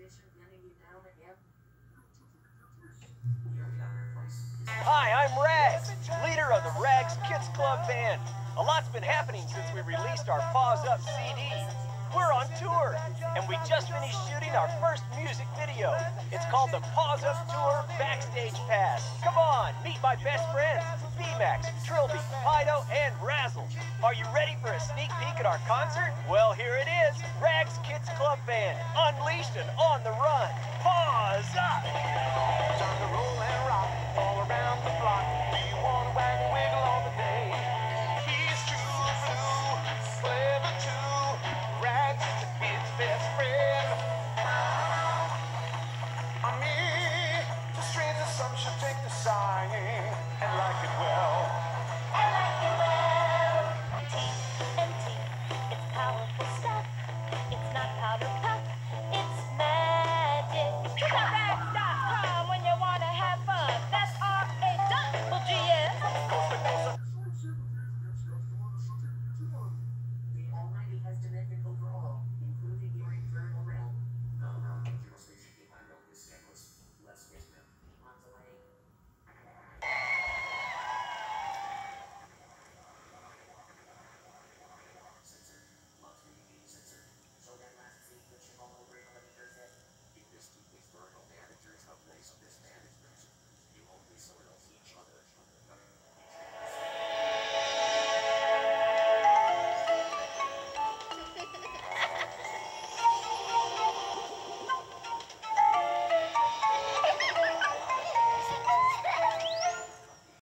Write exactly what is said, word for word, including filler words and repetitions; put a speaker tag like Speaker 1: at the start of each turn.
Speaker 1: Hi, I'm Rags, leader of the Rags Kids Club Band. A lot's been happening since we released our Paws Up C D. We're on tour, and we just finished shooting our first music video. It's called the Paws Up Tour Backstage Pass. Come on, meet my best friends, B-Max, Trilby, Fido, and Razzle. Are you ready for a sneak peek at our concert? Well, here it is, Rags Kids Club Band, unleashed and on the run. Paws Up! Time to roll and rock all around the